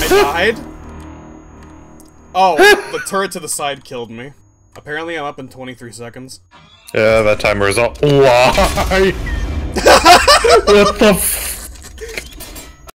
I died? Oh, the turret to the side killed me. Apparently I'm up in 23 seconds. Yeah, that timer is all- Why? What the f-